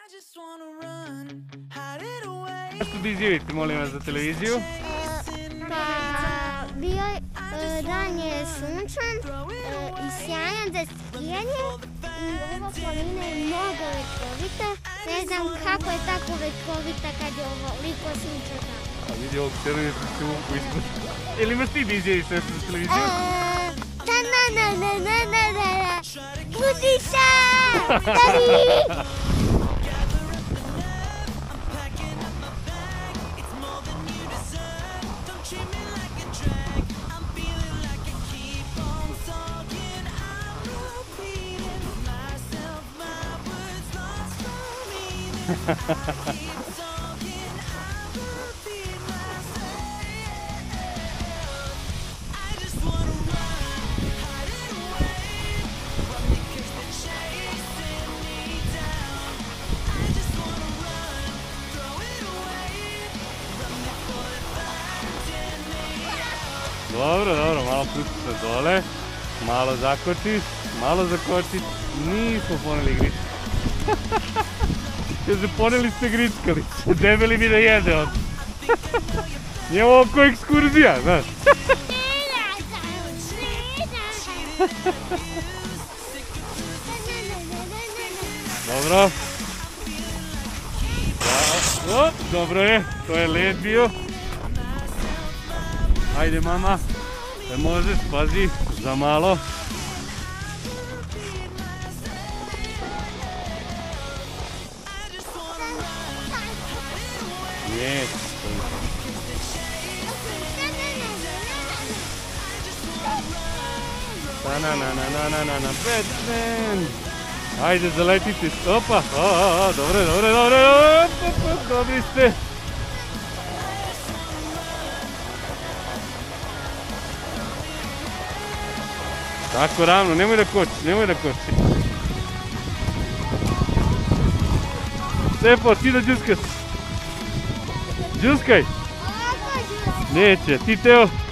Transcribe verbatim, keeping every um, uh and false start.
Što bi izjaviti, molim vas, za televiziju? Pa, bio dan je sunčan i sjajan za skijanje i ova planina je mnogo lekovita. Ne znam kako je tako lekovita kad je ovoliko sunčana. A vidi ovog crvene se uvuku ispod. Ili imaš ti da izjaviš nešto za televiziju? Da, na, na, na, na, na, na, Budiša! Dari! Dobro, dobro, malo pusti se dole, malo zakočiš, malo zakočiš, nismo poneli grička. Kaže, poneli ste gričkali, debeli mi da jede od. Nije ovo ko ekskurzija, znaš. Dobro. O, dobro je, to je led bio. Ajde mama, da možeš, pazi, za malo. Nije. Na na na na na na na Batman. Ajde, zaletite, opa, o, o, o, dobre, dobre, dobre, dobri ste. Tako ravno, nemoj da koči, nemoj da koči. Stepo, ti da džuskaš. Džuskaj. Neće, ti Teo.